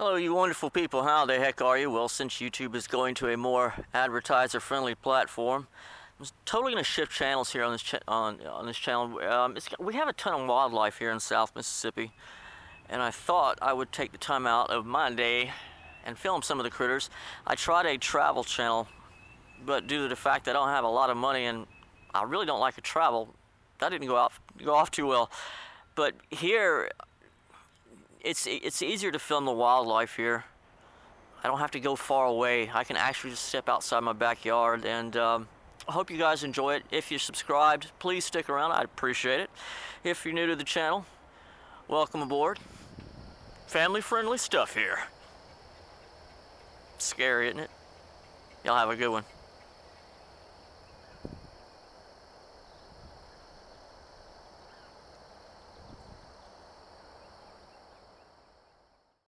Hello, you wonderful people. How the heck are you? Well, since YouTube is going to a more advertiser-friendly platform, I'm totally going to shift channels here on this channel. We have a ton of wildlife here in South Mississippi, and I thought I would take the time out of my day and film some of the critters. I tried a travel channel, but due to the fact that I don't have a lot of money and I really don't like to travel, that didn't go off too well. But here, it's easier to film the wildlife here. I don't have to go far away. I can actually just step outside my backyard, and I hope you guys enjoy it. If you're subscribed, please stick around. I'd appreciate it. If you're new to the channel, welcome aboard. Family-friendly stuff here. Scary, isn't it? Y'all have a good one.